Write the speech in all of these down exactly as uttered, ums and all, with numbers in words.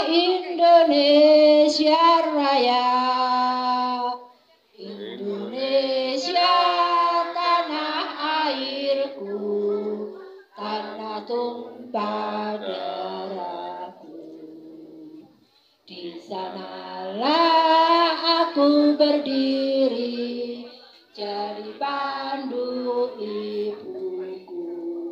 Indonesia Raya. Indonesia tanah airku, tanah tumpah darahku. Di sanalah aku berdiri, jadi pandu ibuku.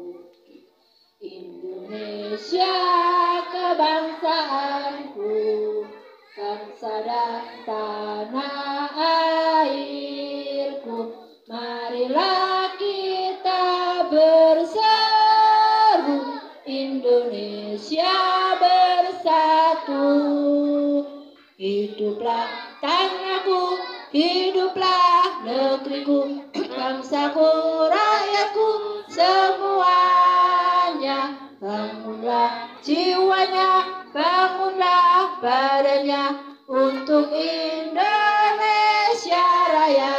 Indonesia kebangsaanku, bangsa dan tanah airku. Marilah kita berseru, Indonesia bersatu. Hiduplah tanahku, hiduplah negeriku, bangsaku, rakyatku, semuanya. Bangunlah jiwanya, bangunlah badannya untuk Indonesia Raya.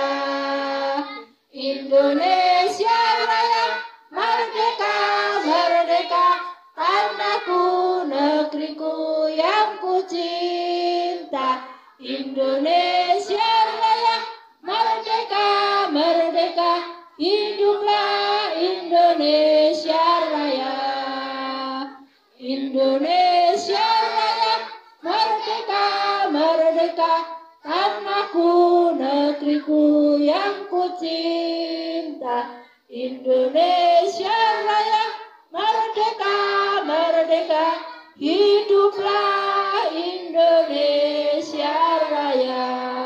Indonesia Raya, merdeka, merdeka, tanahku, negeriku yang ku cinta. Indonesia Raya, merdeka, merdeka, hiduplah Indonesia Raya. Indonesia Raya, merdeka, merdeka, tanahku, negeriku yang ku cinta. Indonesia Raya, merdeka, merdeka, hiduplah Indonesia Raya.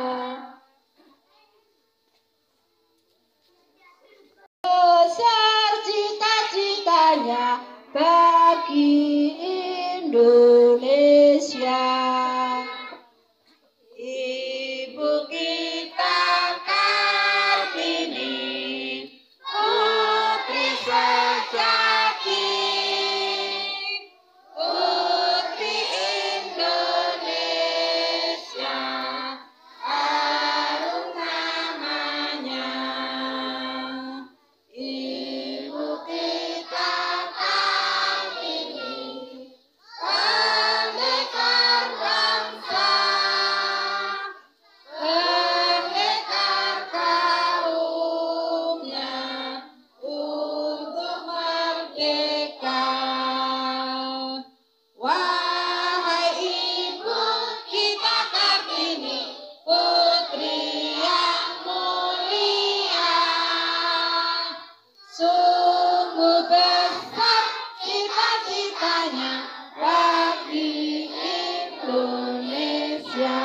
Besar cita-citanya bagi Indonesia. Ibu kita Kartini, putri sejati, putri Indonesia, harum namanya. Ibu kita Kartini, pendekar bangsa, pendekar kaumnya untuk merdeka. Wahai ibu kita Kartini, putri yang mulia, sungguh besar cita-citanya bagi Indonesia.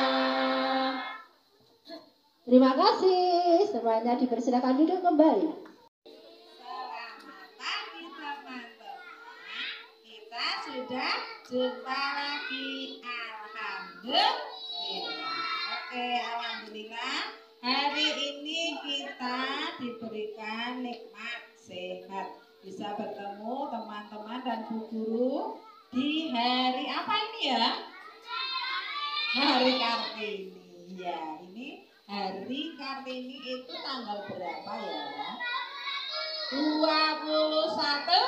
Terima kasih, semuanya dipersilakan duduk kembali. Selamat pagi teman-teman, kita sudah jumpa lagi, alhamdulillah. Oke, alhamdulillah. Hari ini kita diberikan nikmat sehat, bisa bertemu teman-teman dan Bu Guru di hari apa ini ya? Hari Kartini. Ya, ini hari Kartini itu tanggal berapa ya? dua puluh satu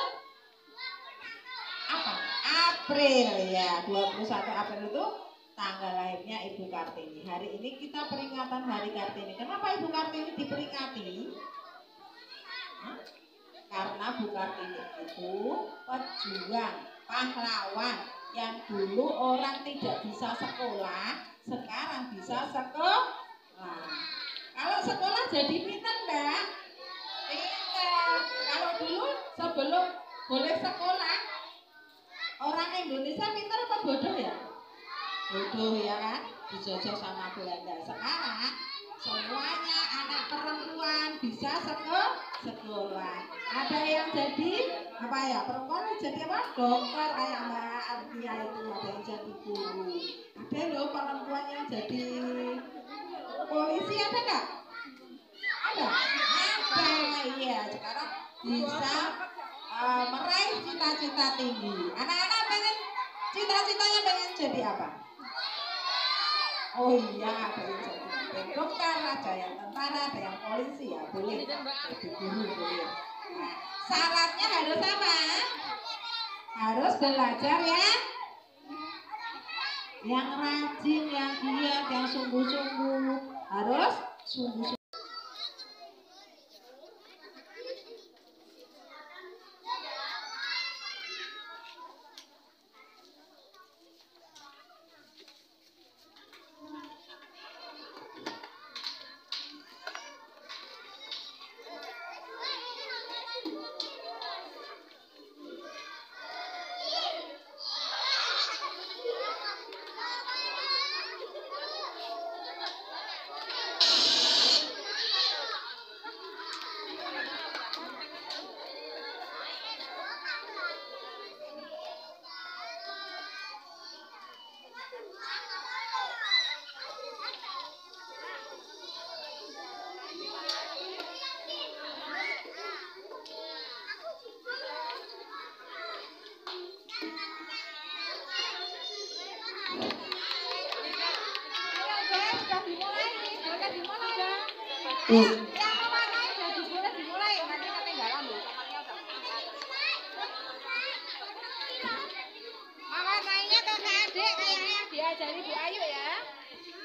apa? April ya. dua puluh satu April itu tanggal lahirnya Ibu Kartini. Hari ini kita peringatan Hari Kartini. Kenapa Ibu Kartini diperingati? Hah? Karena Bu Kartini itu pejuang, pahlawan yang dulu orang tidak bisa sekolah, sekarang bisa sekolah. Kalau sekolah jadi pintar enggak? Pintar. Kalau dulu sebelum boleh sekolah, orang Indonesia pintar apa bodoh ya? Bodoh ya kan? Dijajah sama Belanda. Sekarang semuanya anak perempuan bisa sekolah. sekolah. Ada yang jadi apa ya? Perempuan jadi apa? Dokter kayak Mbak Artia itu, ada yang jadi guru. Ada loh perempuan yang jadi polisi, ada nggak? Ada? Ada, iya. Sekarang bisa uh, meraih cita-cita tinggi. Anak-anak pengen cita-citanya pengen jadi apa? Oh iya, ada yang jadi dokter, ada yang tentara, ada yang polisi ya, boleh. Jadi guru boleh. Nah, syaratnya harus apa? Harus belajar ya. yang rajin, yang giat, yang sungguh-sungguh, harus sungguh-sungguh. Hmm. Mewarnainya ke adik kayaknya diajari Bu Ayu ya.